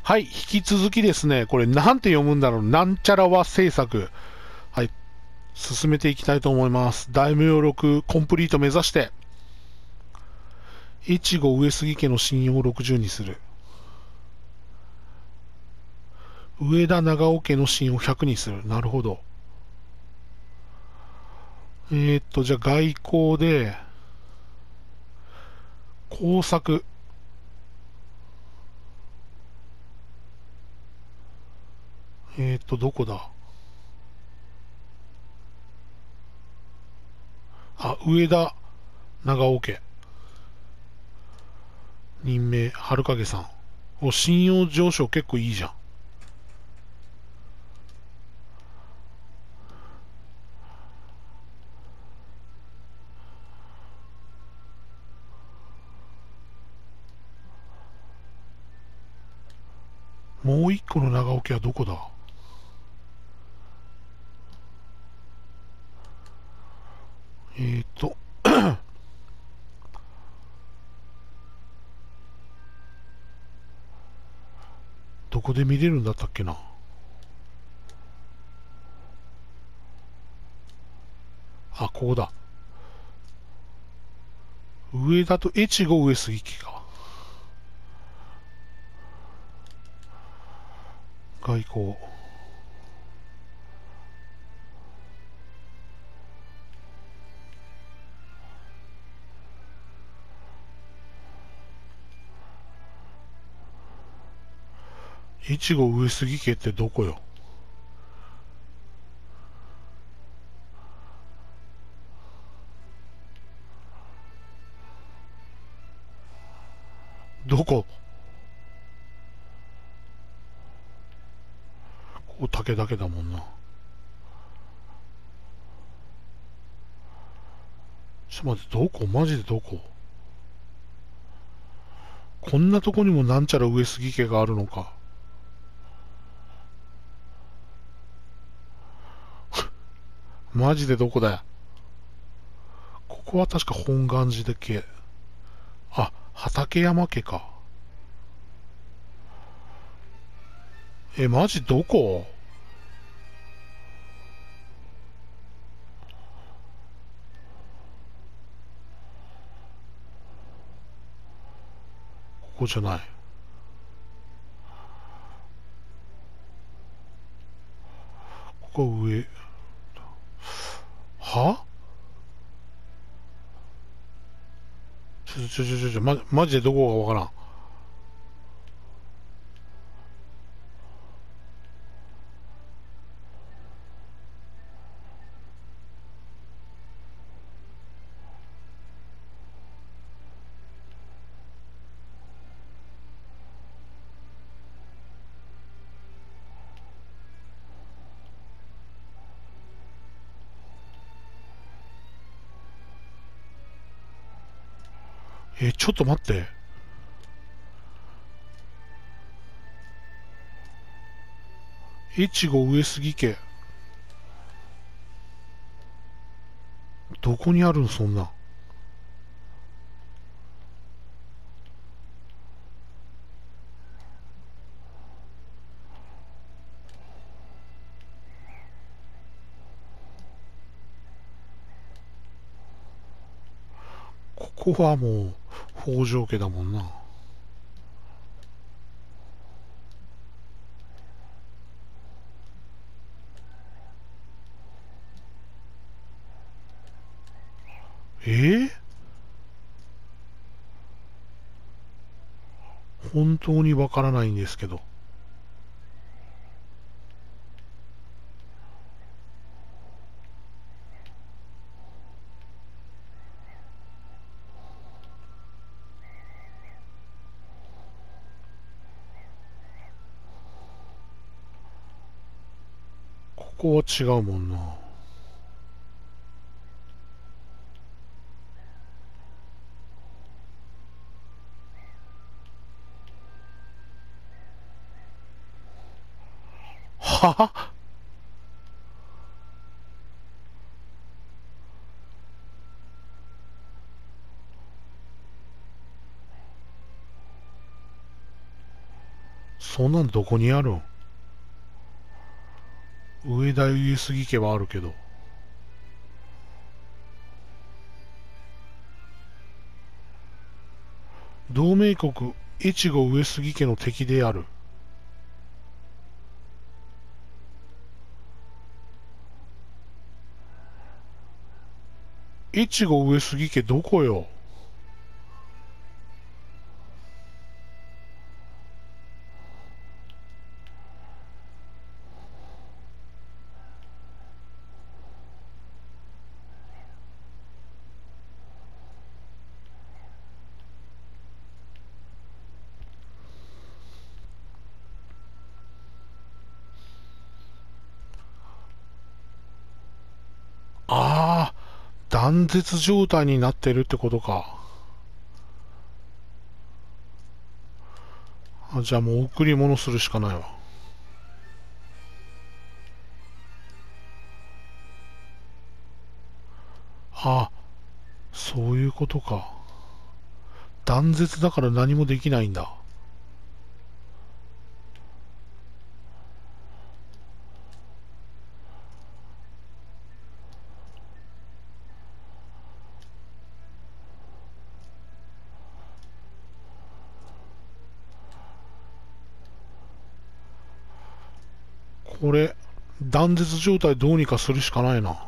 はい、引き続きですね、これなんて読むんだろう、なんちゃらは制作。はい、進めていきたいと思います。大名録コンプリート目指して、越後上杉家の信用を60にする。上田長尾家の信用を100にする。なるほど。じゃあ外交で、工作。どこだ。あ、上田長尾家。任命、春影さん。お、信用上昇結構いいじゃん。もう一個の長尾家はどこだ。えっと、どこで見れるんだったっけな。あ、ここだ。上だと越後上杉家か。外交。越後上杉家ってどこよ。どこ。ここ武田家だもんな。ちょっと待って、どこマジでどこ。こんなとこにもなんちゃら上杉家があるのか。マジでどこだよ。ここは確か本願寺で家。あ、畠山家か。マジどこ。ここじゃない。ここ上。はマジでどこかわからん。ちょっと待って。越後上杉家。どこにあるんそんな。ここはもう、北条家だもんな。えー、本当にわからないんですけど。ここは違うもんな。はぁ。 そんなんどこにあるん？上田上杉家はあるけど。同盟国、越後上杉家の敵である。越後上杉家どこよ？ああ、断絶状態になってるってことか。じゃあもう贈り物するしかないわ。あ、そういうことか。断絶だから何もできないんだ。これ、断絶状態どうにかするしかないな。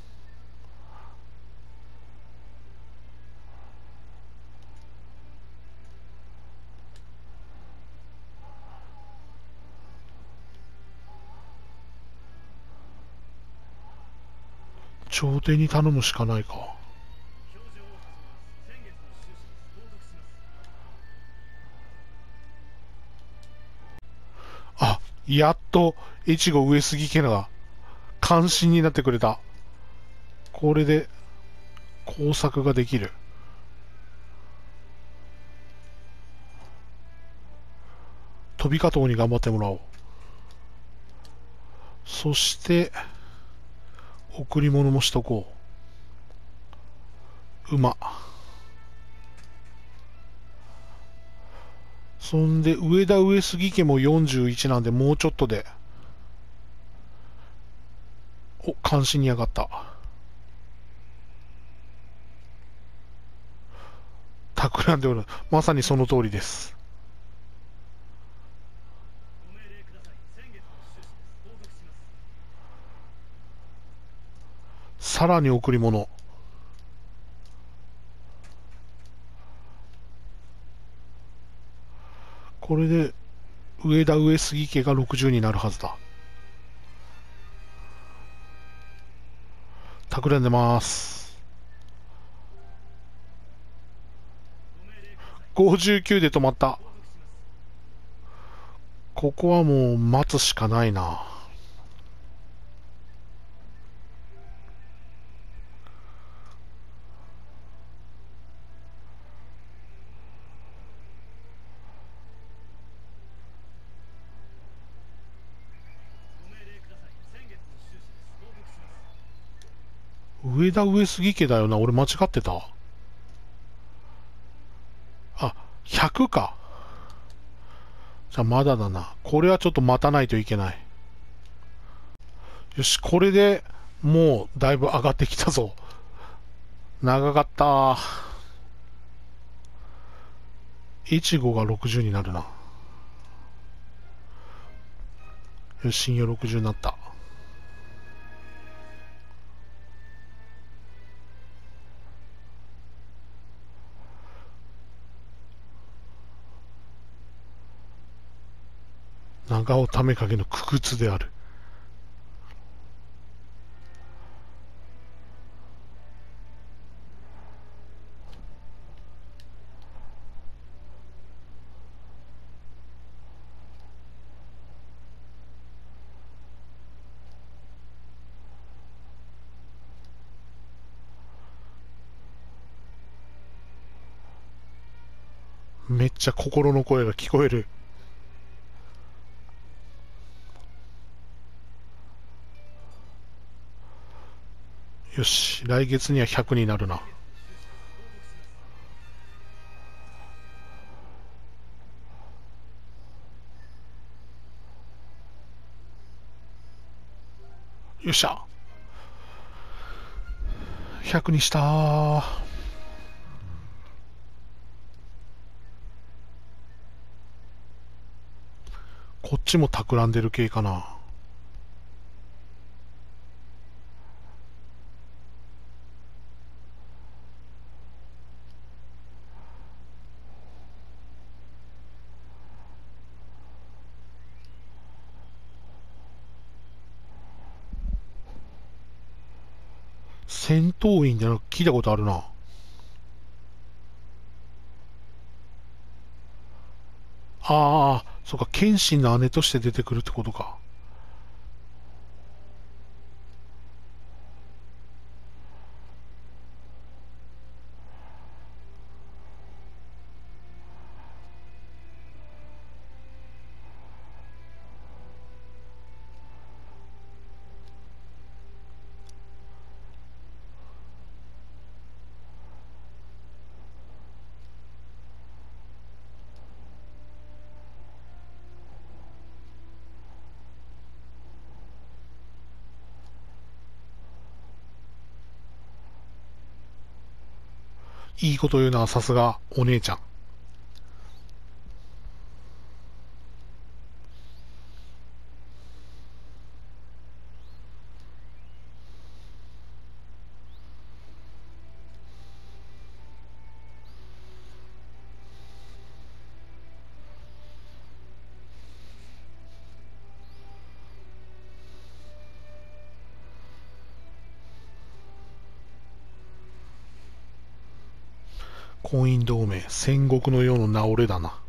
朝廷に頼むしかないか。あ、やっと、越後上杉家が関心になってくれた。これで工作ができる。飛び方に頑張ってもらおう。そして、贈り物もしとこう。馬。そんで、上田上杉家も41なんで、もうちょっとで。お、関心に上がった。企んでおる。まさにその通りです。さらに贈り物。これで、上田上杉家が60になるはずだ。企んでます。59で止まった。ここはもう待つしかないな。上田上杉家だよな。俺間違ってた。あ、100か。じゃあまだだな。これはちょっと待たないといけない。よし、これでもうだいぶ上がってきたぞ。長かった。越後が60になるな。よし、信用60になった。長尾為景の苦靴である。めっちゃ心の声が聞こえる。よし、来月には100になるな。 よっしゃ。100にしたー。こっちも企んでる系かな。戦闘員ってなんか聞いたことあるな。ああ、そうか、謙信の姉として出てくるってことか。いいこと言うな、さすがお姉ちゃん。婚姻同盟、戦国の世の名折れだな。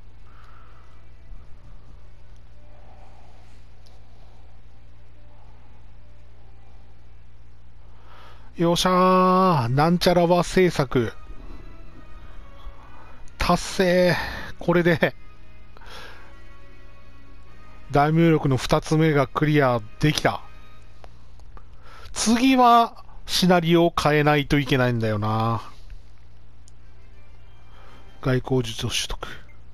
よっしゃー、なんちゃらは政策。達成。これで、大名録の2つ目がクリアできた。次は、シナリオを変えないといけないんだよな。外交術を取得。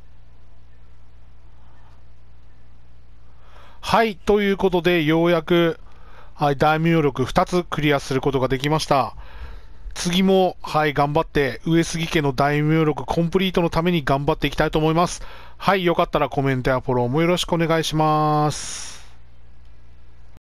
はい、ということで、ようやく、はい、大名録2つクリアすることができました。次も、はい、頑張って、上杉家の大名録コンプリートのために頑張っていきたいと思います。はい、よかったらコメントやフォローもよろしくお願いします。